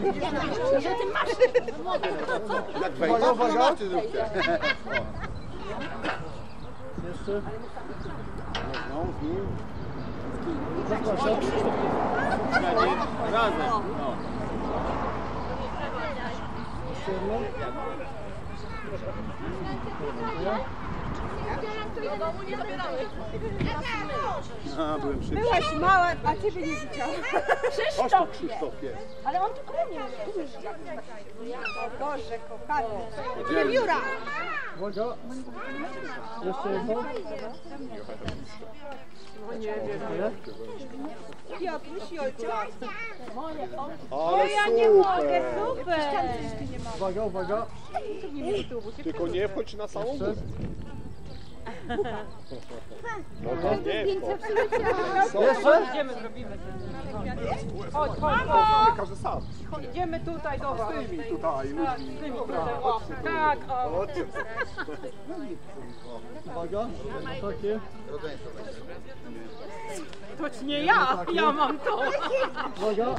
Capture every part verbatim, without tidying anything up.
Że ty masz. Jak wejdę, uwaga. Jeszcze. No, z nim. Zapraszam. Razem. No. Jeszcze jedno. A, byłem szybszy. Byłaś mała, a ciebie nie widziałam. Chodź tu, Krzysztof jest. Ale on tu kronił. O Boże, kochany. Jura. Uwaga. Jeszcze jedno. Piotruś, Jolcia. Ale Ja nie mogę, super. super. Uwaga, uwaga. Tylko nie wchodź na samą Jeszcze. górę. No to nie Jeszcze? Idziemy, zrobimy. Chodź, chodź, chodź. Każdy sam. Idziemy tutaj do was. Z tymi tutaj Tak, ludźmi. z tymi Dobra, tutaj. O, chodźcie tu. tak, o. Chodźcie. Uwaga. Takie. To nie ja, ja mam to. Uwaga.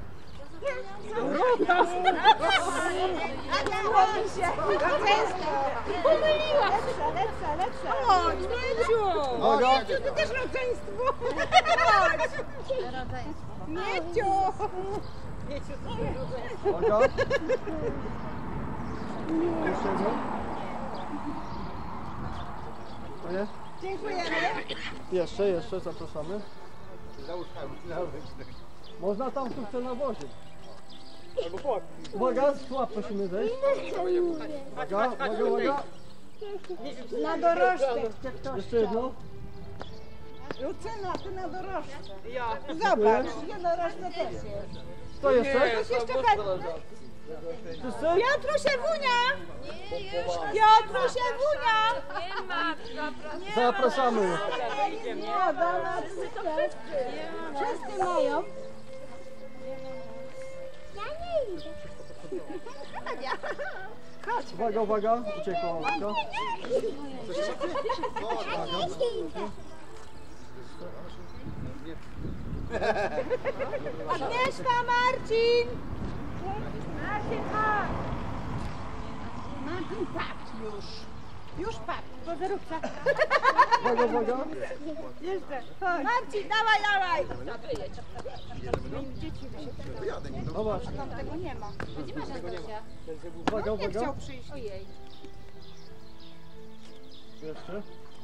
Złomi się. Pomyliła. Lepsza, lepsza, lepsza. Chodź, Mieciu. Uwaga. Mieciu, ty też rodzeństwo. Chodź. Mieciu. Uwaga. Jeszcze jedno. To jest? Dziękujemy. Jeszcze, jeszcze, zapraszamy. Można tam tu chce na wozie. Uwaga, słab prosimy zejść. Uwaga, uwaga, uwaga. Na dorożkę. Jeszcze jedno. Lucyna, ty na dorożkę. Ja. Zobacz, ja na dorożce też jest. Kto jeszcze? Ktoś jeszcze chętny? Wszyscy? Piotrusie Wunia! Piotrusie Wunia! Zapraszamy. Nie, do nas wszyscy mają. Ja nie idę. Chodź. Uwaga, uwaga. Uciekła łapka. Agnieszka, Marcin! Marcin, chodź! Marcin, patrz już. Już patrz, po zerówce. Uwaga, uwaga. Jeszcze, chodź. Marcin, dawaj, dawaj! Zobacz. Tam tego nie ma. Uwaga, Nie uwaga. chciał przyjść. Ojej. Jeszcze.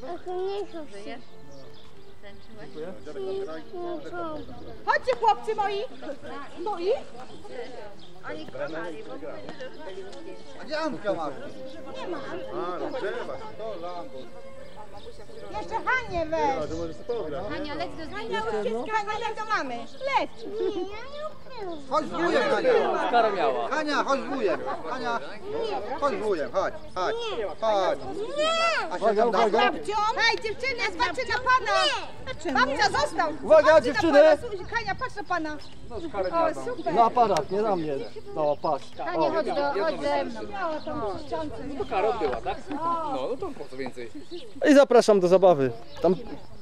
Dziękuję. Chodźcie, chłopcy moi! Moi? A gdzie Antka masz? Nie ma. A, rozgrzewa się. To lambo. Jeszcze Hanię weź. To może sobie pograć. Hania, leć do zdjęcia. Hania, leć do mamy. Leć. Chodź z wujem, Hania. Hania, chodź z wujem. Hania, chodź z wujem, chodź, chodź, chodź. A się tam da? Babcią? Hej, dziewczyny, patrzcie na pana. Babcia, został. Uwaga, Patrzcie dziewczyny. na pana. Hania, patrz na pana. O, super. Na aparat, nie na mnie. No, patrz. Hania, chodź, do, chodź ze mną. Miała tam ściące. To Karol była, tak? No, no to po co więcej? I zapraszam do zabawy. Tam